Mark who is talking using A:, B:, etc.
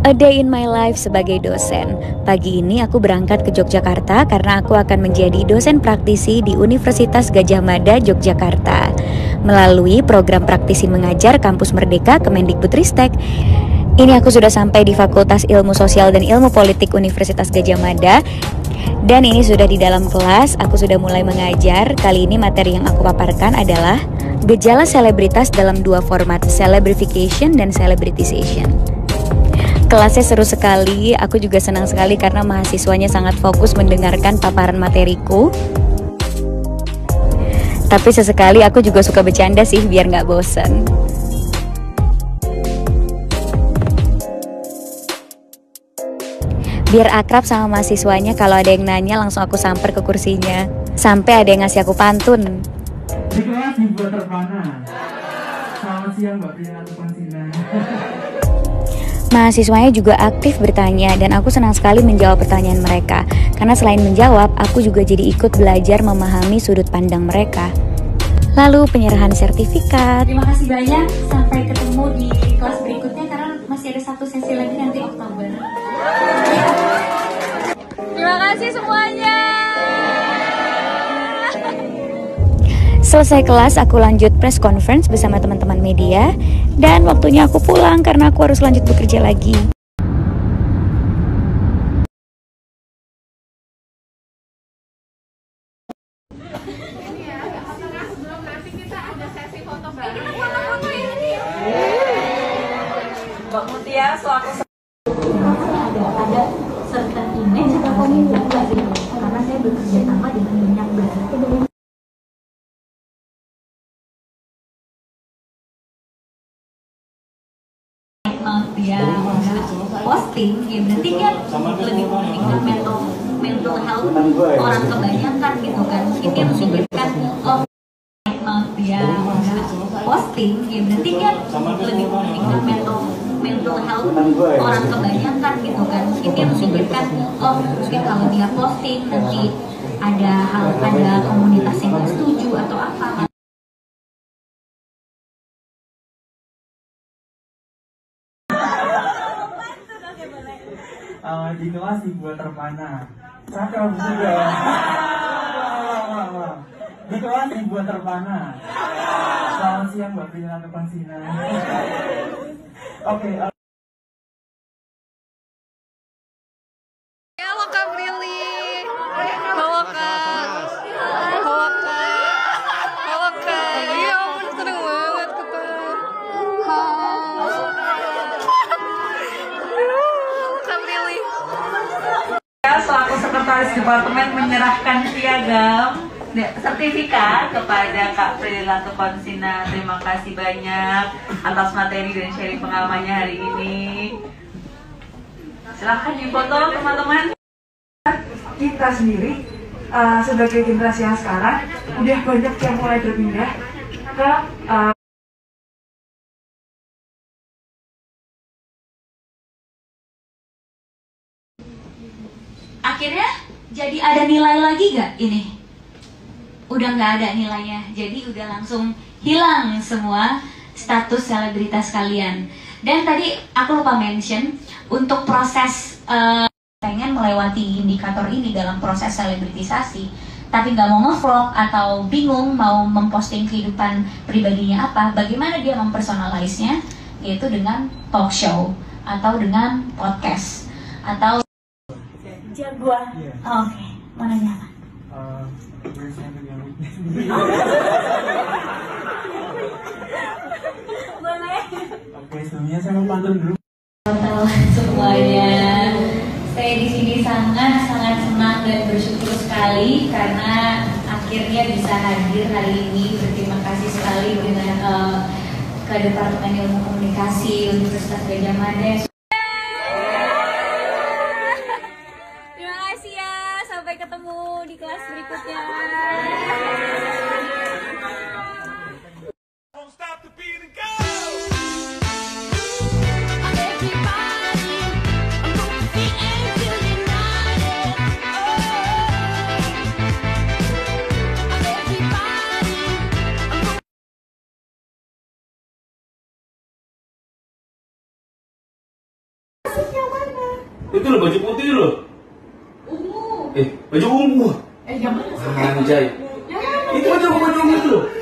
A: A day in my life sebagai dosen. Pagi ini aku berangkat ke Yogyakarta karena aku akan menjadi dosen praktisi di Universitas Gadjah Mada, Yogyakarta. Melalui program praktisi mengajar Kampus Merdeka Kemendikbudristek. Ini aku sudah sampai di Fakultas Ilmu Sosial dan Ilmu Politik Universitas Gadjah Mada. Dan ini sudah di dalam kelas, aku sudah mulai mengajar. Kali ini materi yang aku paparkan adalah gejala selebritas dalam dua format, celebrification dan celebritization. Kelasnya seru sekali, aku juga senang sekali karena mahasiswanya sangat fokus mendengarkan paparan materiku. Tapi sesekali aku juga suka bercanda sih biar nggak bosan. Biar akrab sama mahasiswanya, kalau ada yang nanya langsung aku samper ke kursinya. Sampai ada yang ngasih aku pantun.
B: Di kelas dibuat terpana. Selamat siang Mbak Priyana Tupansina.
A: Mahasiswanya juga aktif bertanya dan aku senang sekali menjawab pertanyaan mereka. Karena selain menjawab, aku juga jadi ikut belajar memahami sudut pandang mereka. Lalu penyerahan sertifikat.
C: Terima kasih banyak, sampai ketemu di kelas berikutnya karena masih ada satu sesi lagi nanti Oktober.
D: Terima kasih semuanya.
A: Selesai kelas, aku lanjut press conference bersama teman-teman media. Dan waktunya aku pulang karena aku harus lanjut bekerja lagi.
D: Mbak Mutia, selaku
C: Ada certain image yang harus dijaga gitu, karena saya bekerja sama dengan banyak brand. Dia posting, ya berarti kan lebih mementingkan mental health orang kebanyakan gitu kan. Ini harus diberikan dia posting, ya berarti kan lebih mementingkan mental health orang kebanyakan gitu kan. Ini harus diberikan mungkin kalau dia posting nanti ada komunitas yang nggak setuju atau apa.
B: Di kelas dibuat terpana. Cakep juga. Di kelas dibuat terpana. Selamat siang Mbak Priyana Tupansina. Oke.
D: halo Kak Brili. Halo Kak. Halo Kak. Halo Kak. Ya ampun, seneng banget ketemu. Halo Kak Brili. Selaku Sekretaris Departemen menyerahkan piagam sertifikat kepada Kak Prilly Latukonsina. Terima kasih banyak atas materi dan sharing pengalamannya hari ini. Silahkan difoto teman-teman.
E: Kita sendiri sebagai generasi yang sekarang udah banyak yang mulai berpindah ke
C: Akhirnya jadi ada nilai lagi gak ini? Udah nggak ada nilainya, jadi udah langsung hilang semua status selebritas kalian. Dan tadi aku lupa mention, untuk proses pengen melewati indikator ini dalam proses selebritisasi, tapi nggak mau nge-vlog atau bingung mau memposting kehidupan pribadinya apa, bagaimana dia mempersonalize-nya, yaitu dengan talk show atau dengan podcast atau jagoan. Oke, mau nanya apa? Boleh.
B: Oke, sebelumnya saya mau pantun dulu.
C: Semuanya, saya di sini sangat senang dan bersyukur sekali karena akhirnya bisa hadir hari ini. Berterima kasih sekali dengan ke Departemen Ilmu Komunikasi Universitas Gadjah Mada.
D: Terima kasih ya. Sampai ketemu di kelas berikutnya.
C: Kasih
F: Itu loh baju putih loh. Ungu. Baju ungu.
E: Yang mana?
F: Anjay. Itu baju ungu itu loh.